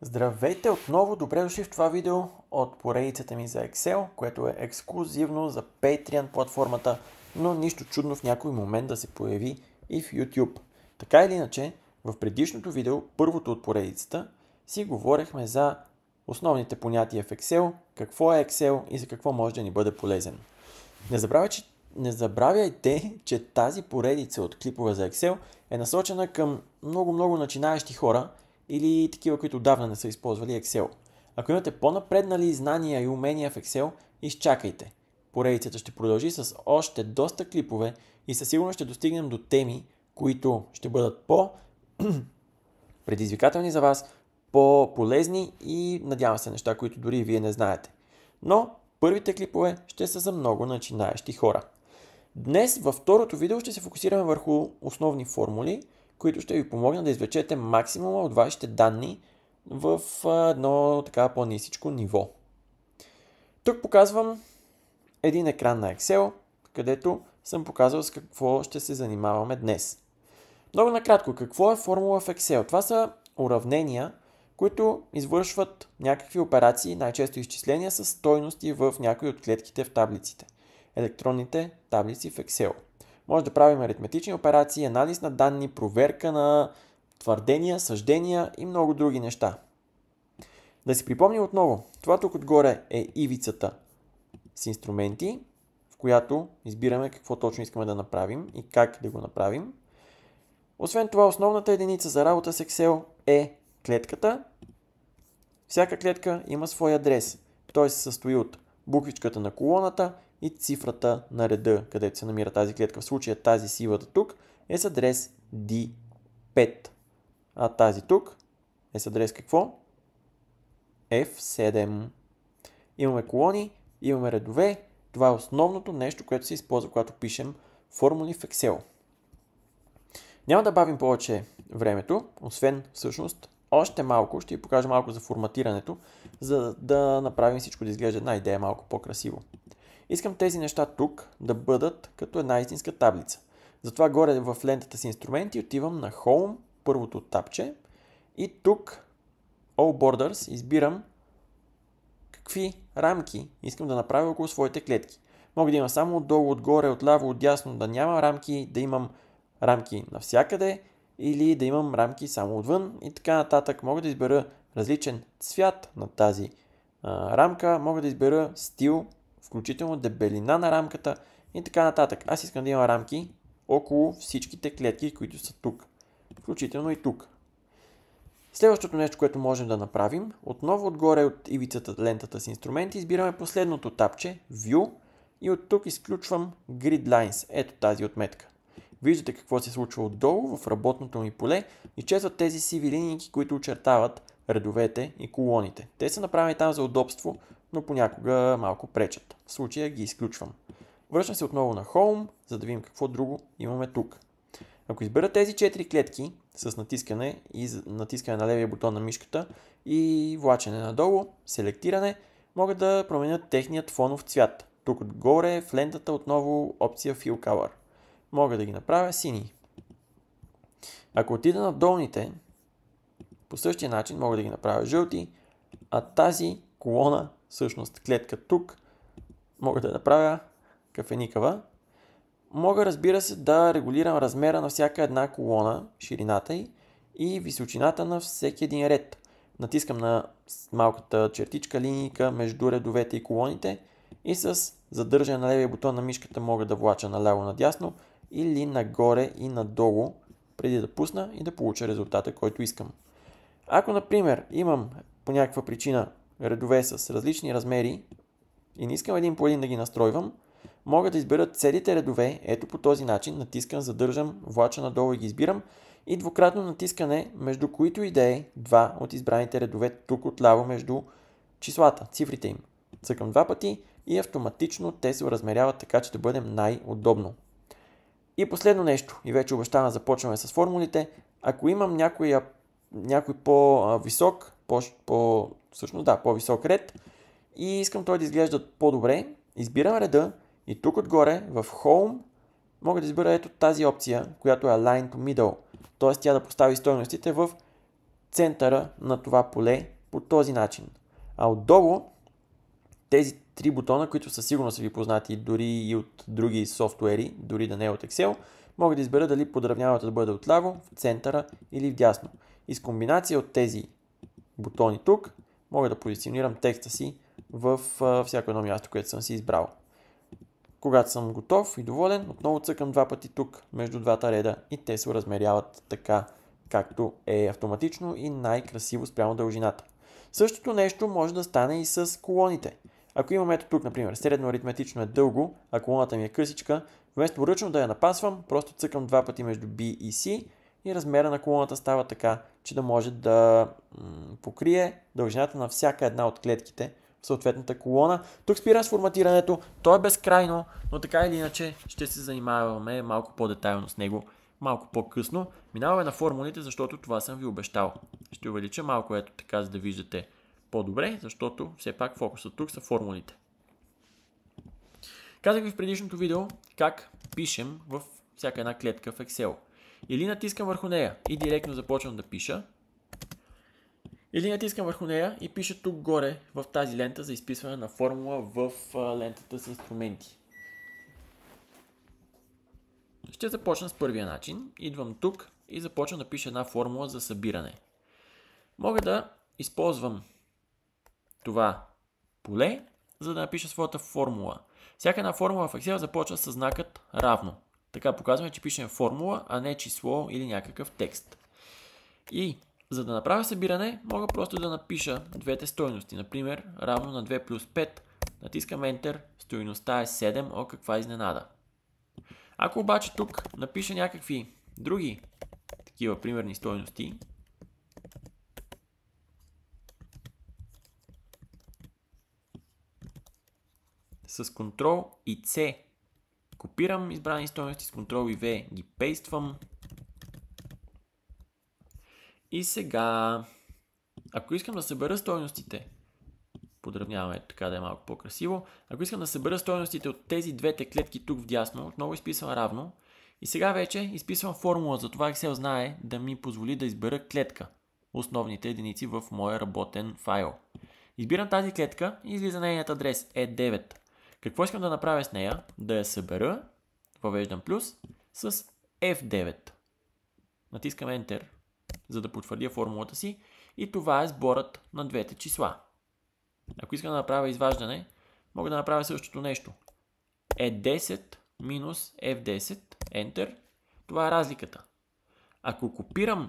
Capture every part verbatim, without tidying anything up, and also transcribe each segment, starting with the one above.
Здравейте отново, добре дошли в това видео от поредицата ми за Excel, което е ексклузивно за Patreon платформата, но нищо чудно в някой момент да се появи и в YouTube. Така или иначе, в предишното видео, първото от поредицата, си говорихме за основните понятия в Excel, какво е Excel и за какво може да ни бъде полезен. Не забравяй, че Не забравяйте, че тази поредица от клипове за Excel е насочена към много-много начинаещи хора или такива, които отдавна не са използвали Excel. Ако имате по-напреднали знания и умения в Excel, изчакайте. Поредицата ще продължи с още доста клипове и със сигурност ще достигнем до теми, които ще бъдат по-предизвикателни за вас, по-полезни и надявам се неща, които дори вие не знаете. Но първите клипове ще са за много начинаещи хора. Днес във второто видео ще се фокусираме върху основни формули, които ще ви помогнат да извлечете максимума от вашите данни в едно така по-нисичко ниво. Тук показвам един екран на Excel, където съм показал с какво ще се занимаваме днес. Много накратко, какво е формула в Excel? Това са уравнения, които извършват някакви операции, най-често изчисления с стойности в някои от клетките в таблиците. Електронните таблици в Excel. Може да правим аритметични операции, анализ на данни, проверка на твърдения, съждения и много други неща. Да си припомним отново, това тук отгоре е ивицата с инструменти, в която избираме какво точно искаме да направим и как да го направим. Освен това, основната единица за работа с Excel е клетката. Всяка клетка има свой адрес. Той се състои от буквичката на колоната и цифрата на реда, където се намира тази клетка. В случая тази сивата тук е с адрес ди пет. А тази тук е с адрес какво? еф седем. Имаме колони, имаме редове. Това е основното нещо, което се използва, когато пишем формули в Excel. Няма да бавим повече времето, освен всъщност още малко, ще ви покажа малко за форматирането, за да направим всичко да изглежда една идея малко по-красиво. Искам тези неща тук да бъдат като една истинска таблица. Затова горе в лентата с инструменти отивам на Home, първото тапче, и тук All Borders избирам какви рамки искам да направя около своите клетки. Мога да имам само отдолу, отгоре, отляво, отдясно, да няма рамки, да имам рамки навсякъде или да имам рамки само отвън и така нататък. Мога да избера различен цвят на тази а, рамка, мога да избера стил, включително дебелина на рамката и така нататък. Аз искам да имам рамки около всичките клетки, които са тук, включително и тук. Следващото нещо, което можем да направим, отново отгоре от ивицата лентата с инструменти, избираме последното тапче, View, и от тук изключвам Grid Lines, ето тази отметка. Виждате какво се случва отдолу в работното ми поле. Изчезват тези сиви линии, които очертават редовете и колоните. Те са направени там за удобство, но понякога малко пречат. В случая ги изключвам. Връщам се отново на Home, за да видим какво друго имаме тук. Ако избера тези четири клетки с натискане и натискане на левия бутон на мишката и влачене надолу, селектиране, мога да променя техният фонов цвят. Тук отгоре в лентата отново опция Fill Color. Мога да ги направя сини. Ако отида на долните, по същия начин мога да ги направя жълти, а тази колона, всъщност клетка тук, мога да направя кафеникава. Мога, разбира се, да регулирам размера на всяка една колона, ширината й и височината на всеки един ред. Натискам на малката чертичка линейка между редовете и колоните и с задържане на левия бутон на мишката мога да влача наляво надясно или нагоре и надолу, преди да пусна и да получа резултата, който искам. Ако, например, имам по някаква причина редове с различни размери и не искам един по един да ги настройвам, мога да избера целите редове, ето по този начин, натискам, задържам, влача надолу и ги избирам и двукратно натискане между които и да е два от избраните редове тук отляво между числата, цифрите им. Цъкам два пъти и автоматично те се размеряват така, че да бъдем най-удобно. И последно нещо, и вече обещавам да започваме с формулите. Ако имам някой, някой по-висок, по, по, всъщност да, по-висок ред и искам той да изглежда по-добре, избирам реда и тук отгоре в Home мога да избера ето тази опция, която е Align to Middle. Т.е. тя да постави стойностите в центъра на това поле по този начин. А отдолу тези три бутона, които със сигурност са ви познати дори и от други софтуери, дори да не е от Excel, мога да избера дали подравняването да бъде отляво, в центъра или вдясно. И с комбинация от тези бутони тук, мога да позиционирам текста си в всяко едно място, което съм си избрал. Когато съм готов и доволен, отново цъкам два пъти тук между двата реда и те се размеряват така, както е автоматично и най-красиво спрямо дължината. Същото нещо може да стане и с колоните. Ако имам ето тук, например, средно аритметично е дълго, а колоната ми е късичка, вместо ръчно да я напасвам, просто цъкам два пъти между B и C и размера на колоната става така, че да може да м- покрие дължината на всяка една от клетките в съответната колона. Тук спирам с форматирането, то е безкрайно, но така или иначе ще се занимаваме малко по-детайлно с него, малко по-късно. Минаваме на формулите, защото това съм ви обещал. Ще увелича малко ето така, за да виждате по-добре, защото все пак фокусът тук са формулите. Казах ви в предишното видео как пишем в всяка една клетка в Excel. Или натискам върху нея и директно започвам да пиша, или натискам върху нея и пиша тук горе в тази лента за изписване на формула в лентата с инструменти. Ще започна с първия начин. Идвам тук и започвам да пиша една формула за събиране. Мога да използвам това поле, за да напиша своята формула. Всяка една формула в Excel започва с знакът равно. Така показваме, че пишем формула, а не число или някакъв текст. И за да направя събиране, мога просто да напиша двете стойности. Например, равно на две плюс пет. Натискам Enter, стойността е седем, о каква изненада. Ако обаче тук напиша някакви други такива примерни стойности, с Ctrl и C копирам избрани стойности, с Ctrl и V ги пействам. И сега, ако искам да събера стойностите, подравняваме така да е малко по-красиво, ако искам да събера стойностите от тези двете клетки тук вдясно, отново изписвам равно. И сега вече изписвам формула, за това Excel знае да ми позволи да избера клетка, основните единици в моя работен файл. Избирам тази клетка и излиза нейният адрес е девет. Какво искам да направя с нея? Да я събера, въвеждам плюс, с F девет. Натискам Enter, за да потвърдя формулата си и това е сборът на двете числа. Ако искам да направя изваждане, мога да направя същото нещо. е десет минус F десет, Enter, това е разликата. Ако копирам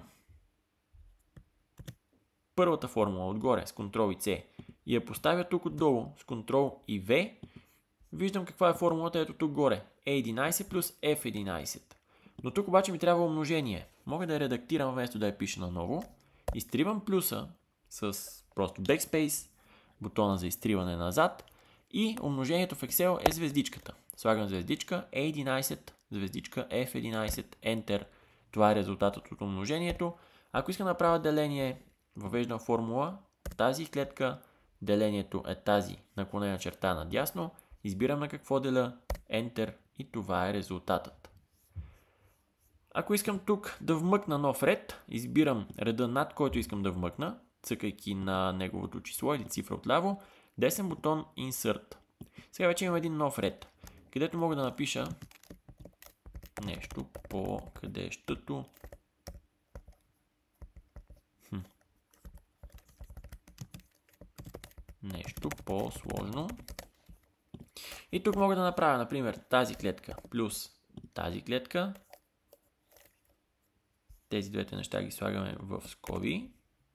първата формула отгоре с Ctrl и C и я поставя тук отдолу с Ctrl и V, виждам каква е формулата ето тук горе. е единайсет плюс F единайсет. Но тук обаче ми трябва умножение. Мога да я редактирам вместо да я пиша наново. Изтривам плюса с просто Backspace, бутона за изтриване назад и умножението в Excel е звездичката. Слагам звездичка, е единайсет, звездичка, F единайсет, Enter. Това е резултатът от умножението. Ако искам да направя деление, въвеждам формула, тази клетка, делението е тази наклонена черта надясно, избирам на какво деля, Enter и това е резултатът. Ако искам тук да вмъкна нов ред, избирам реда над който искам да вмъкна, цъкайки на неговото число или цифра отляво, десен бутон Insert. Сега вече имам един нов ред, където мога да напиша нещо по къдещото. Хм. Нещо по-сложно. И тук мога да направя, например, тази клетка плюс тази клетка. Тези двете неща ги слагаме в скоби.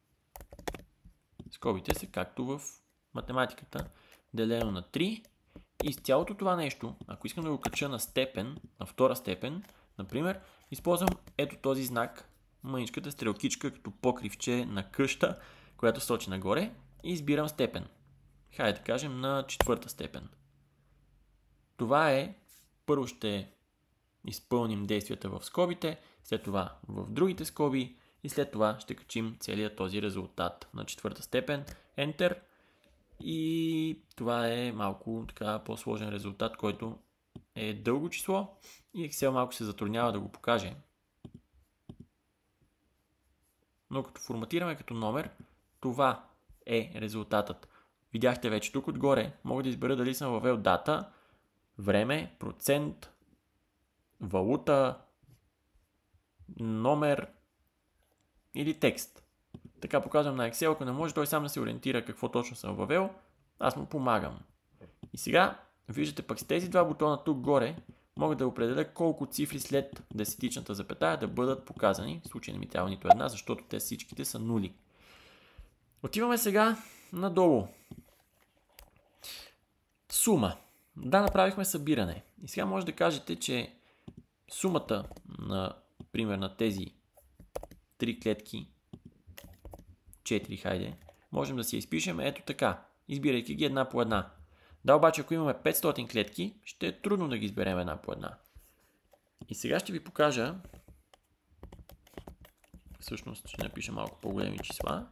Скобите са както в математиката, делено на три. И с цялото това нещо, ако искам да го кача на степен, на втора степен, например, използвам ето този знак, мъничката стрелкичка като покривче на къща, която сочи нагоре и избирам степен. Хайде да кажем на четвърта степен. Това е, първо ще изпълним действията в скобите, след това в другите скоби и след това ще качим целият този резултат на четвърта степен. Enter. И това е малко така по-сложен резултат, който е дълго число и Excel малко се затруднява да го покаже. Но като форматираме като номер, това е резултатът. Видяхте вече тук отгоре, мога да избера дали съм въвел дата, време, процент, валута, номер или текст. Така показвам на Excel, ако не може той сам да се ориентира какво точно съм въвел, аз му помагам. И сега, виждате пък с тези два бутона тук горе, мога да определя колко цифри след десетичната запетая да бъдат показани. В случай не ми трябва нито една, защото те всичките са нули. Отиваме сега надолу. Сума. Да, направихме събиране. И сега може да кажете, че сумата на, пример, на тези три клетки, четири, хайде, можем да си я изпишем ето така, избирайки ги една по една. Да, обаче ако имаме петстотин клетки, ще е трудно да ги изберем една по една. И сега ще ви покажа, всъщност ще напиша малко по-големи числа.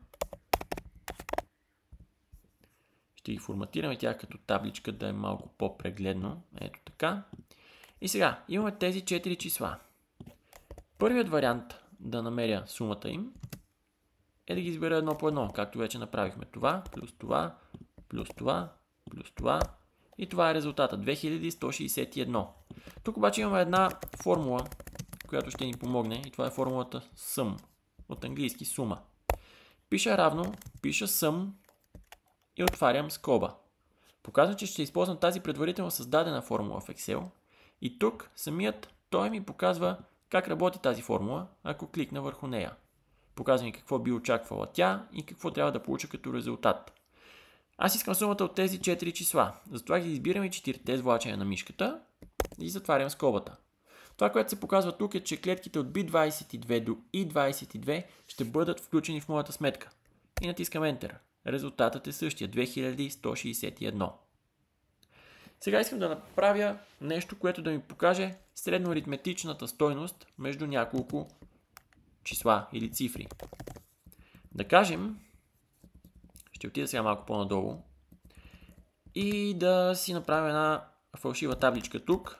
Ще ги форматираме тях като табличка да е малко по-прегледно. Ето така. И сега имаме тези четири числа. Първият вариант да намеря сумата им е да ги избера едно по едно, както вече направихме. Това, плюс това, плюс това, плюс това. И това е резултата. две хиляди сто шейсет и едно. Тук обаче имаме една формула, която ще ни помогне. И това е формулата sum. От английски сума. Пиша равно, пиша sum и отварям скоба. Показвам, че ще използвам тази предварително създадена формула в Excel. И тук самият той ми показва как работи тази формула, ако кликна върху нея. Показва ми какво би очаквала тя и какво трябва да получа като резултат. Аз искам сумата от тези четири числа. Затова ги избирам и четирите с влачене на мишката и затварям скобата. Това, което се показва тук е, че клетките от би двадесет и две до и двадесет и две ще бъдат включени в моята сметка. И натискам Enter. Резултатът е същия. две хиляди сто шейсет и едно. Сега искам да направя нещо, което да ми покаже средноаритметичната стойност между няколко числа или цифри. Да кажем, ще отида сега малко по-надолу и да си направим една фалшива табличка тук.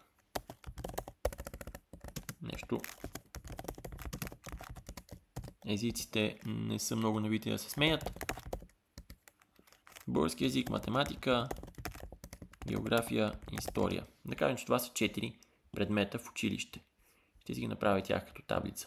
Нещо. Езиците не са много навити да се сменят. Български език, математика, география, история. Да кажем, че това са четири предмета в училище. Ще си ги направя тях като таблица.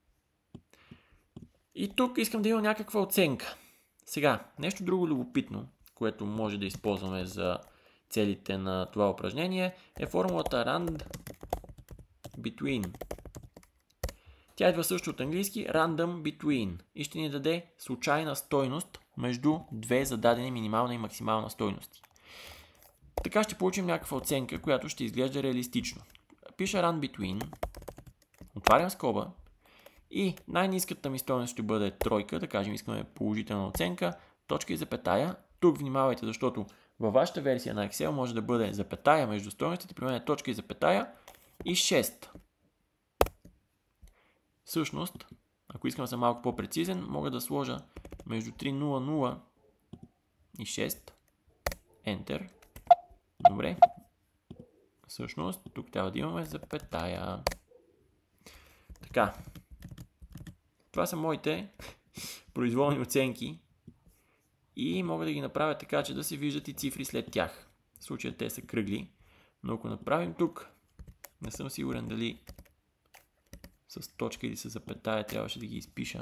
И тук искам да имам някаква оценка. Сега, нещо друго любопитно, което може да използваме за целите на това упражнение, е формулата rand between. Тя идва също от английски random between и ще ни даде случайна стойност между две зададени минимална и максимална стойности. Така ще получим някаква оценка, която ще изглежда реалистично. Пиша rand between, отварям скоба и най-ниската ми стойност ще бъде тройка, да кажем искаме положителна оценка, точка и запетая. Тук внимавайте, защото във вашата версия на Excel може да бъде запетая между стойностите, при мен е точка и запетая и шест. Всъщност, ако искам да съм малко по-прецизен, мога да сложа между три нула нула и шест. Enter. Добре. Всъщност, тук трябва да имаме запетая. Така. Това са моите произволни оценки и мога да ги направя така, че да се виждат и цифри след тях. В случая те са кръгли, но ако направим тук, не съм сигурен дали с точка или с запетая трябваше да ги изпиша.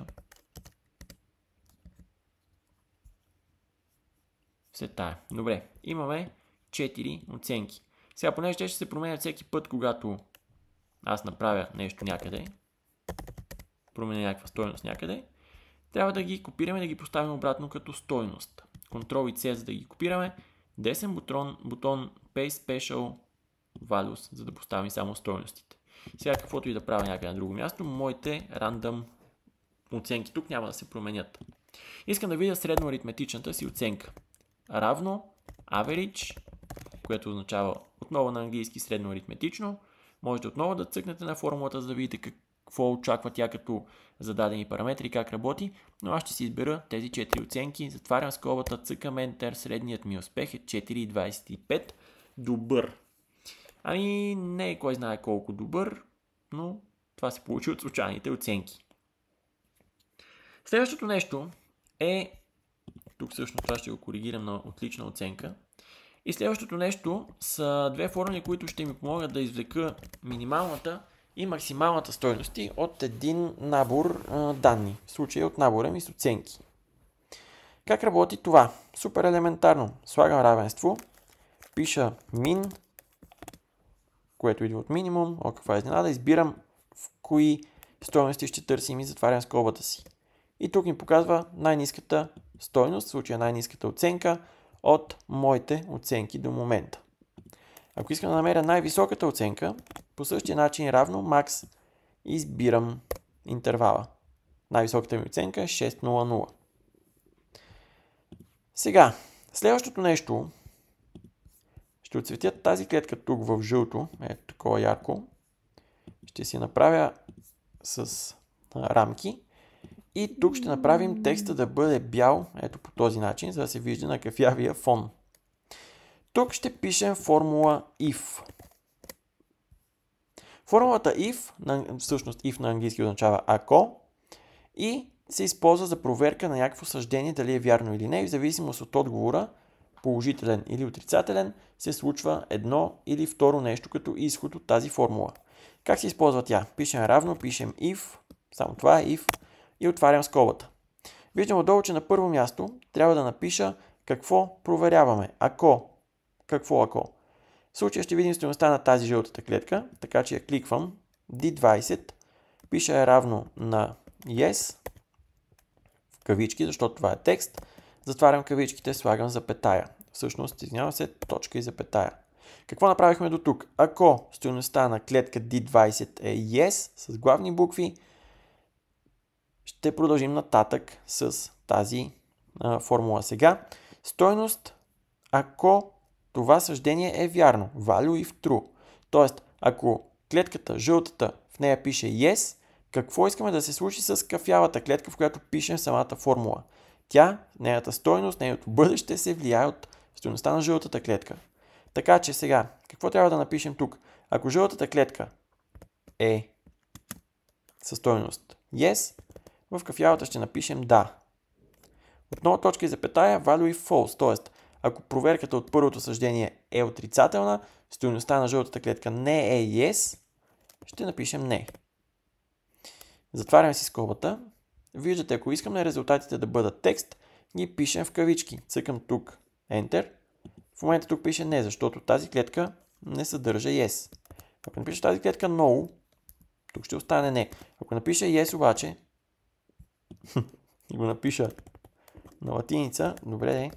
Все тая. Добре, имаме четири оценки. Сега, понеже те ще се променят всеки път, когато аз направя нещо някъде, променя някаква стойност някъде, трябва да ги копираме и да ги поставим обратно като стойност. Ctrl и C, за да ги копираме. Десен бутон, бутон Paste Special Values, за да поставим само стойностите. Сега каквото и да правя някъде на друго място, моите рандъм оценки тук няма да се променят. Искам да видя средно аритметичната си оценка. Равно average, което означава отново на английски средно аритметично. Можете отново да цъкнете на формулата, за да видите какво очаква тя като зададени параметри и как работи, но аз ще си избера тези четири оценки. Затварям скобата, цъкам Enter, средният ми успех е четири цяло двадесет и пет. Добър. Ами не е кой знае колко добър, но това се получи от случайните оценки. Следващото нещо е Тук всъщност това ще го коригирам на отлична оценка. И следващото нещо са две формули, които ще ми помогнат да извлека минималната и максималната стойности от един набор а, данни. В случая от набора ми с оценки. Как работи това? Супер елементарно. Слагам равенство, пиша min, което идва от минимум, о, каква е изненада, избирам в кои стойности ще търсим и затварям скобата си. И тук ми показва най-ниската стойност, в случая най-ниската оценка от моите оценки до момента. Ако искам да намеря най-високата оценка, по същия начин равно max избирам интервала. Най-високата ми оценка е шест нула нула. Сега, следващото нещо, ще отцветя тази клетка тук в жълто, ето такова ярко. Ще си направя с рамки и тук ще направим текста да бъде бял, ето по този начин, за да се вижда на кафявия фон. Тук ще пишем формула if. Формулата if, всъщност if на английски означава ако, и се използва за проверка на някакво съждение дали е вярно или не, и в зависимост от отговора, положителен или отрицателен, се случва едно или второ нещо като изход от тази формула. Как се използва тя? Пишем равно, пишем if, само това е if, и отварям скобата. Виждам отдолу, че на първо място трябва да напиша какво проверяваме. Ако. Какво ако? В случая ще видим стойността на тази жълтата клетка, така че я кликвам, ди двайсет, пиша е равно на yes, в кавички, защото това е текст, затварям кавичките, слагам запетая. Всъщност, извинявам се, точка и запетая. Какво направихме до тук? Ако стойността на клетка ди двайсет е yes, с главни букви, ще продължим нататък с тази а, формула сега. Стойност, ако това съждение е вярно. Value if true. Тоест, ако клетката, жълтата, в нея пише yes, какво искаме да се случи с кафявата клетка, в която пишем самата формула? Тя, нейната стойност, нейното бъдеще се влияе от стойността на жълтата клетка. Така че сега, какво трябва да напишем тук? Ако жълтата клетка е със стойност yes, в кафявата ще напишем да. Отново точка и запетая, value if false, т.е. ако проверката от първото съждение е отрицателна, стойността на жълтата клетка не е yes, ще напишем не. Затваряме си скобата. Виждате, ако искаме резултатите да бъдат текст, ги пишем в кавички. Цъкам тук Enter. В момента тук пише не, защото тази клетка не съдържа yes. Ако напиша тази клетка no, тук ще остане не. Ако напиша yes обаче, и го напиша на латиница, добре де.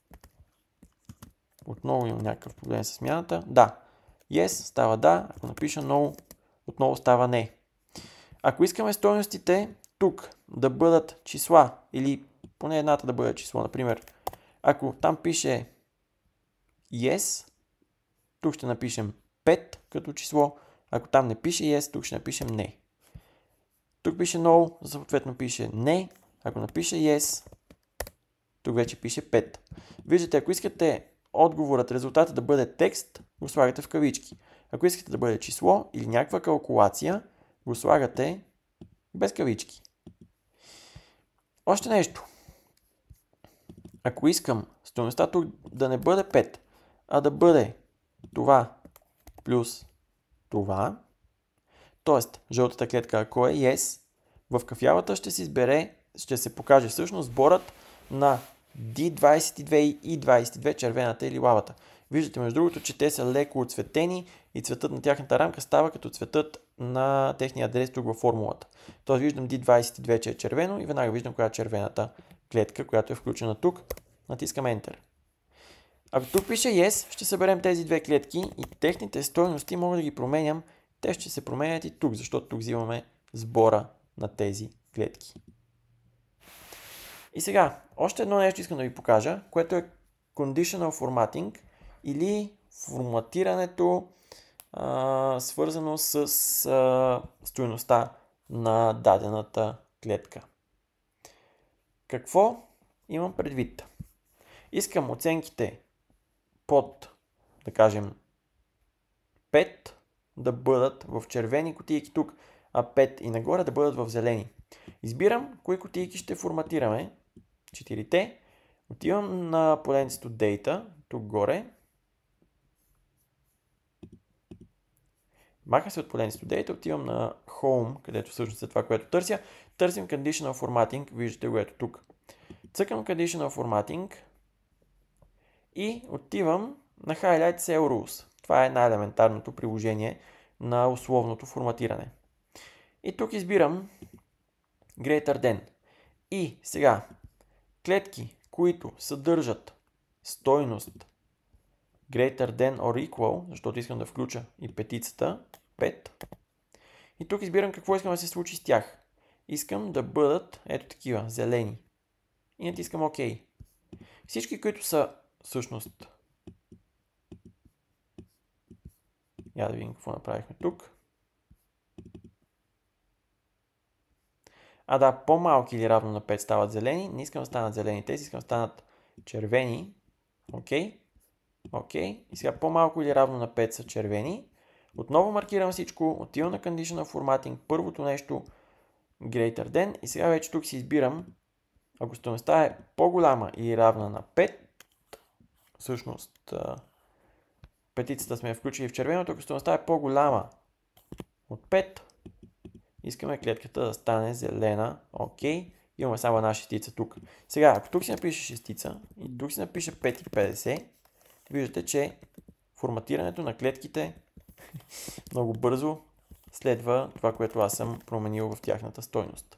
Отново имам някакъв проблем с смяната. Да. Yes става да. Ако напиша no, отново става не. Ако искаме стойностите тук да бъдат числа, или поне едната да бъде число, например, ако там пише yes, тук ще напишем пет като число. Ако там не пише yes, тук ще напишем не. Тук пише no, съответно пише не. Ако напише yes, тук вече пише пет. Виждате, ако искате отговорът, резултатът да бъде текст, го слагате в кавички. Ако искате да бъде число или някаква калкулация, го слагате без кавички. Още нещо. Ако искам стойността тук да не бъде пет, а да бъде това плюс това, т.е. жълтата клетка, ако е yes, в кафявата ще се избере, ще се покаже всъщност сборът на ди двайсет и две и двайсет и две, червената или лавата. Виждате, между другото, че те са леко отцветени и цветът на тяхната рамка става като цветът на техния адрес тук във формулата. Тоест виждам ди двайсет и две, че е червено и веднага виждам коя е червената клетка, която е включена тук. Натискам Enter. Ако тук пише Yes, ще съберем тези две клетки и техните стойности мога да ги променям. Те ще се променят и тук, защото тук взимаме сбора на тези клетки. И сега, още едно нещо искам да ви покажа, което е Conditional Formatting или форматирането а, свързано с а, стойността на дадената клетка. Какво имам предвид? Искам оценките под, да кажем, пет да бъдат в червени кутийки тук, а пет и нагоре да бъдат в зелени. Избирам кои кутийки ще форматираме, четирите. Отивам на поленцето Data, тук горе. Маха се от поленцето Data, отивам на Home, където всъщност е това, което търся. Търсим Conditional Formatting, виждате го ето тук. Цъкам Conditional Formatting и отивам на Highlight Cell Rules. Това е най-елементарното приложение на условното форматиране. И тук избирам Greater than. И сега, клетки, които съдържат стойност Greater than or equal, защото искам да включа и петицата, пет. И тук избирам какво искам да се случи с тях. Искам да бъдат, ето такива, зелени. И натискам ОК. Всички, които са всъщност... Я да видим какво направихме тук. А да, по-малки или равно на пет стават зелени. Не искам да станат зелени тези, искам да станат червени. Окей. Окей. И сега по-малко или равно на пет са червени. Отново маркирам всичко. Отивам на Conditional Formatting. Първото нещо Greater than. И сега вече тук си избирам. Ако стойността е по-голяма или равна на пет, всъщност петицата сме я включили в червеното, ако стойността е по-голяма от пет, искаме клетката да стане зелена. Окей. Имаме само една шестица тук. Сега, ако тук си напише шестица и тук си напише пет и петдесет, виждате, че форматирането на клетките много бързо следва това, което аз съм променил в тяхната стойност.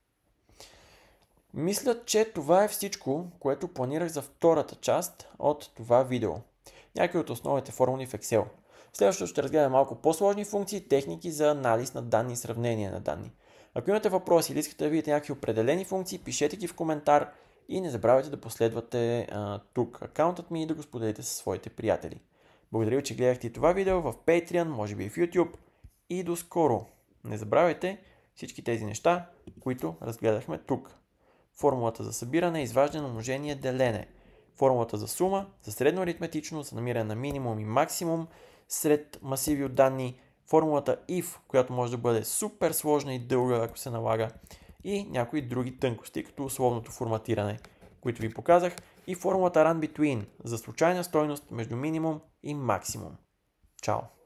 Мисля, че това е всичко, което планирах за втората част от това видео. Някои от основните формули в Excel. Следващото ще разгледаме малко по-сложни функции, техники за анализ на данни и сравнение на данни. Ако имате въпроси или искате да видите някакви определени функции, пишете ги в коментар и не забравяйте да последвате а, тук акаунтът ми и да го споделите със своите приятели. Благодаря ви, че гледахте това видео в Patreon, може би и в YouTube и до скоро. Не забравяйте всички тези неща, които разгледахме тук. Формулата за събиране, изваждане, умножение, делене. Формулата за сума, за средно аритметично, за намиране на минимум и максимум сред масиви от данни. Формулата if, която може да бъде супер сложна и дълга, ако се налага. И някои други тънкости, като условното форматиране, които ви показах. И формулата run between, за случайна стойност между минимум и максимум. Чао!